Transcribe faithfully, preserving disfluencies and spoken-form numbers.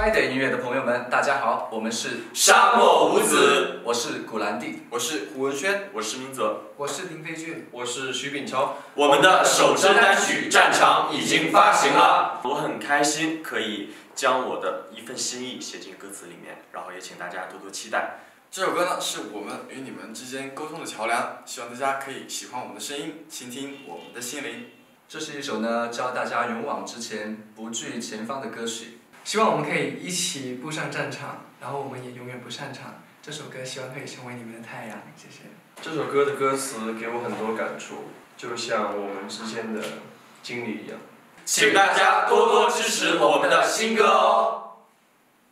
Friday 音乐的朋友们，大家好，我们是沙漠无子， 我是古兰蒂， 我是胡文轩， 我是明泽， 我是林飞俊， 我是徐炳超。 我们的首支单曲《战场》已经发行了，我很开心可以将我的一份心意写进歌词里面，然后也请大家多多期待。 这首歌呢，是我们与你们之间沟通的桥梁，希望大家可以喜欢我们的声音，倾听我们的心灵。 这是一首呢教大家勇往直前、不惧前方的歌曲。 希望我们可以一起步上战场，然后我们也永远不擅长。这首歌希望可以成为你们的太阳，谢谢。 这首歌的歌词给我很多感触，就像我们之间的经历一样。 请大家多多支持我们的新歌哦。